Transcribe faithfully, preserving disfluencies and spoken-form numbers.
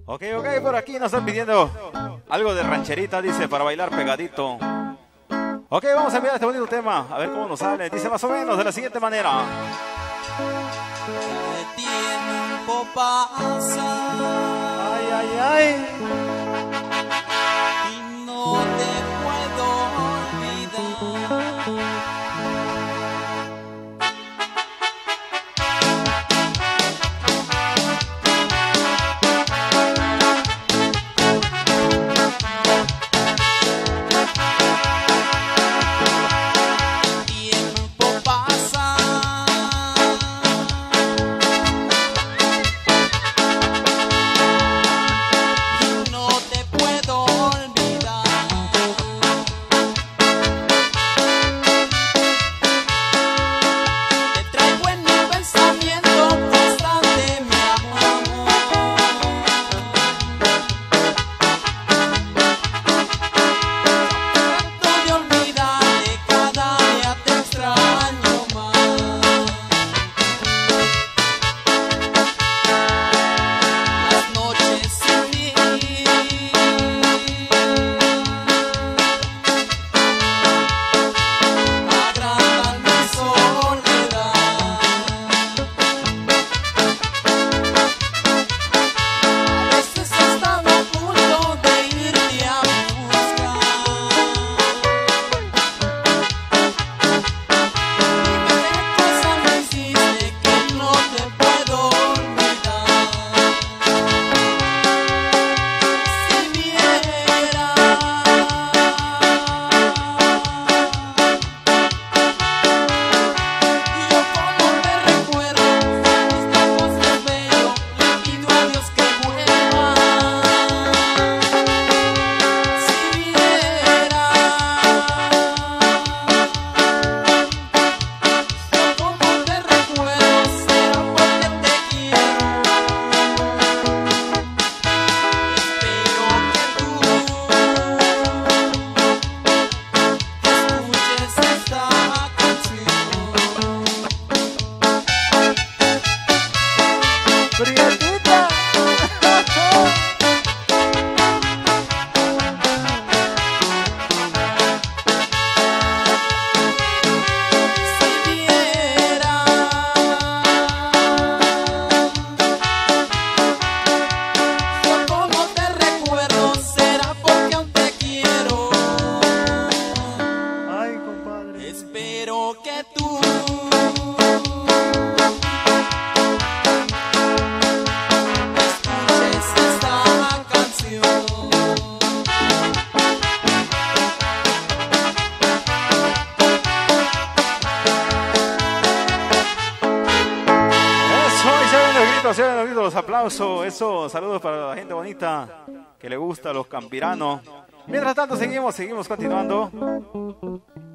Ok, ok, por aquí nos están pidiendo algo de rancherita, dice, para bailar pegadito. Ok, vamos a enviar este bonito tema, a ver cómo nos sale. Dice más o menos de la siguiente manera. El tiempo pasa. Ay, ay, ay. Y no te puedo olvidar. Espero que tú escuches esta canción. Eso, y se ven los gritos, se ven los gritos, los aplausos. Eso, saludos para la gente bonita que le gusta, los campiranos. Mientras tanto, seguimos, seguimos continuando.